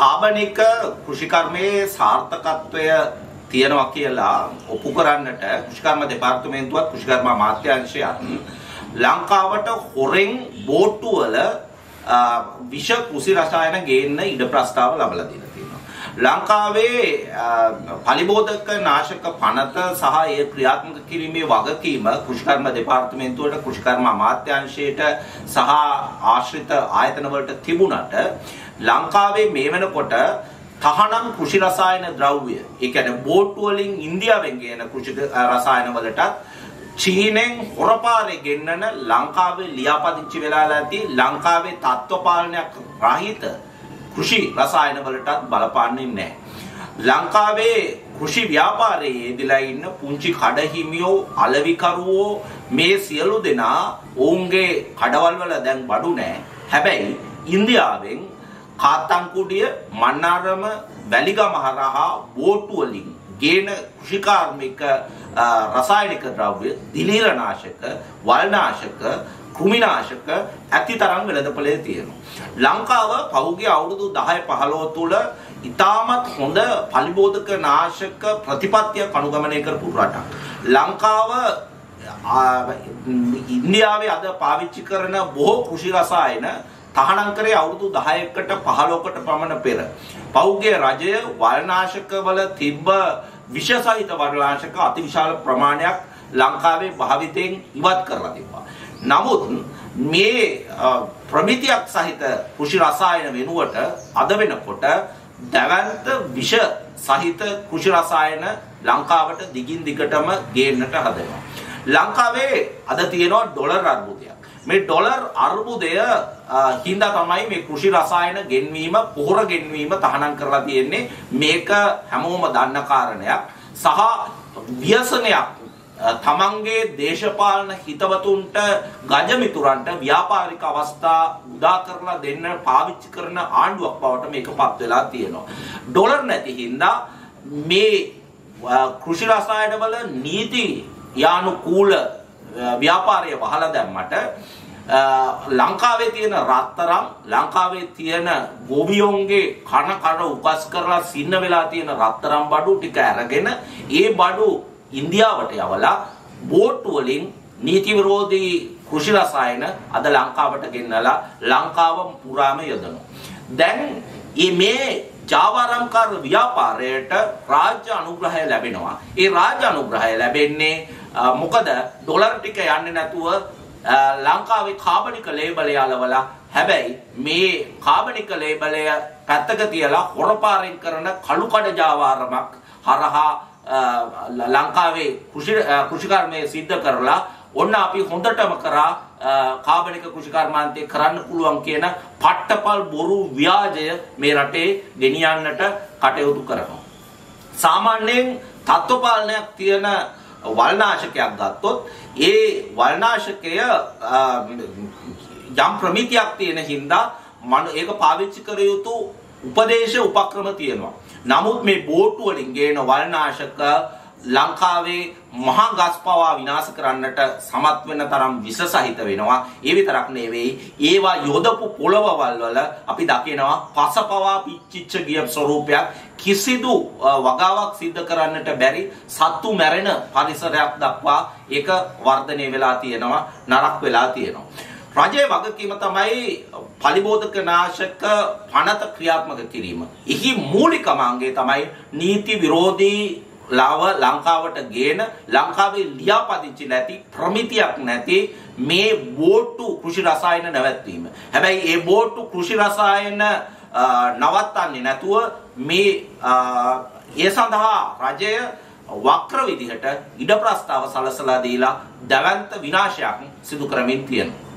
කාබනික කෘෂිකර්මයේ සාර්ථකත්වය තියනවා කියලා ඔප්පු කරන්නට කෘෂිකර්ම දෙපාර්තමේන්තුවත් කෘෂිකර්ම අමාත්‍යාංශයත් ලංකාවට හොරෙන් බෝට්ටු වල විෂ කෘෂි රසායන ගේන්න ඉඩ ප්‍රස්තාව ලබලා දීලා තියෙනවා. ලංකාවේ පලිබෝධක නාශක පනත සහ ඒ ක්‍රියාත්මක කිරීමේ වගකීම කෘෂිකර්ම දෙපාර්තමේන්තුවට කෘෂිකර්ම අමාත්‍යාංශයට සහ ආශ්‍රිත ආයතන වලට තිබුණට ලංකාවේ මේ වෙනකොට තහනම් කෘෂි රසායන ද්‍රව්‍ය ඒ කියන්නේ බෝට්ටු වලින් ඉන්දියාවෙන් ගෙන කෘෂි රසායන වලට චීනෙන් හොරපාරේ ගෙන්නන ලංකාවේ ලියාපදිංචි වෙලා ඇති ලංකාවේ තත්ත්ව පාලනයක් රහිත කෘෂි රසායන වලට බලපාන්නේ නැහැ. ලංකාවේ කෘෂි ව්‍යාපාරයේ යෙදලා ඉන්න පුංචි කඩහිමියෝ අලවිකරුවෝ මේ සියලු දෙනා ඔවුන්ගේ කඩවල් වල දැන් බඩු නැහැ. හැබැයි ඉන්දියාවෙන් කාතන්කුඩිය මන්නාරම වැලිගම හරහා බෝට්ටු වලින් ගේන කෘෂිකාර්මික රසායනික ද්‍රව්‍ය දිලීරනාශක වල්නාශක කෘමිනාශක ඇතිතරම් වෙළඳපොලේ තියෙනවා. ලංකාව පහුගිය අවුරුදු 10-15 තුල ඉතාමත් හොඳ පලිබෝධක නාශක ප්‍රතිපත්තියක් අනුගමනය කරපු රටක්. ලංකාව ඉන්දියාවේ අද පාවිච්චි කරන බොහෝ කෘෂි රසායන තහනම් කරේ අවුරුදු 10කට 15කට පමණ පෙර. පෞද්ගලික රජය වල්නාශක වල තිබ්බ විෂසහිත වල්නාශක අතිවිශාල ප්‍රමාණයක් ලංකාවේ භාවිතයෙන් ඉවත් කරලා තිබ්බා. නමුත් මේ ප්‍රමිතියක් සහිත කෘෂි රසායන වෙනුවට අද වෙනකොට දැවැන්ත විෂ සහිත කෘෂි රසායන ලංකාවට දිගින් දිගටම ගේන්නට හදනවා. ලංකාවේ අද තියෙනවා ඩොලර් අර්බුදයක්. මේ ඩොලර් අර්බුදය හින්දා තමයි මේ කෘෂි රසායන ගෙන්වීම පොහොර ගෙන්වීම තහනම් කරලා තියෙන්නේ. මේක හැමෝම දන්න කාරණයක් සහ ව්‍යසනයක්. තමන්ගේ දේශපාලන හිතවතුන්ට ගජමිතුරන්ට ව්‍යාපාරික අවස්ථා උදා කරලා දෙන්න පාවිච්චි කරන ආණ්ඩුවක් බවට මේකපත් වෙලා තියෙනවා. ඩොලර් නැති හින්දා මේ කෘෂි රසායන වල නීති යානුකූල ව්‍යාපාරය වහලා දැම්මට ලංකාවේ තියෙන රත්තරන් ලංකාවේ තියෙන ගොවියොන්ගේ කන උකස් කරලා සින්න වෙලා තියෙන රත්තරන් බඩු ටික අරගෙන ඒ බඩු ඉන්දියාවට යවලා බෝට්ටු වලින් නීති විරෝධී කෘෂි රසායන අද ලංකාවට ගෙන්නලා ලංකාව පුරාම යොදනවා. දැන් මේ ජාවාරම්කාර ව්‍යාපාරයට රාජ්‍ය අනුග්‍රහය ලැබෙනවා. ඒ රාජ්‍ය අනුග්‍රහය ලැබෙන්නේ මොකද ඩොලර් ටික යන්නේ නැතුව ලංකාවේ කාබනික ලේබලය අලවලා හැබැයි මේ කාබනික ලේබලය පැත්තක තියලා හොරපාරෙන් කරන කළු කඩ ජාවාරමක් හරහා ලංකාවේ කෘෂිකර්මයේ සිද්ධ කරලා ඔන්න අපි හොඳටම කරා කාබනික කෘෂිකර්මාන්තේ කරන්න පුළුවන් කියන පට්ටපල් බොරු ව්‍යාජය මේ රටේ ගෙනියන්නට කටයුතු කරනවා. සාමාන්‍යයෙන් තත්ත්ව පාලනයක් තියෙන වල්නාශකයක් ගත්තොත් ඒ වල්නාශකය යම් ප්‍රමිතියක් තියෙන හින්දා ඒක පාවිච්චි කර යුතු උපදේශ උපක්‍රම තියෙනවා. නමුත් මේ බෝට්ටු වලින් ගේන වල්නාශක ලංකාවේ මහා ගස් පවා විනාශ කරන්නට සමත් වෙන තරම් විස සහිත වෙනවා. ඒ විතරක් නෙවෙයි ඒවා යොදපු පොළවවල් වල අපි දකිනවා පස පවා පිච්චිච්ච ගිය ස්වරූපයක් කිසිදු වගාවක් සිද්ධ කරන්නට බැරි සත්තු මැරෙන පරිසරයක් දක්වා ඒක වර්ධනය වෙලා තියෙනවා නරක වෙලා තියෙනවා. රජයේ වගකීම තමයි පලිබෝධක නාශක පනත ක්‍රියාත්මක කිරීම. එහි මූලිකම අංගය තමයි නීති විරෝධී ලංකාවට ගේන ලංකාවේ ලියාපදිංචි නැති ප්‍රමිතියක් නැති මේ බෝට්ටු කෘෂි රසායන නැවැත්වීම. හැබැයි ඒ බෝට්ටු කෘෂි රසායන නවත්තන්නේ නැතුව මේ ඒ සඳහා රජය වක්‍ර විදිහට ඉඩ ප්‍රස්තාව සලසලා දීලා දැවැන්ත විනාශයක් සිදු කරමින් තියෙනවා.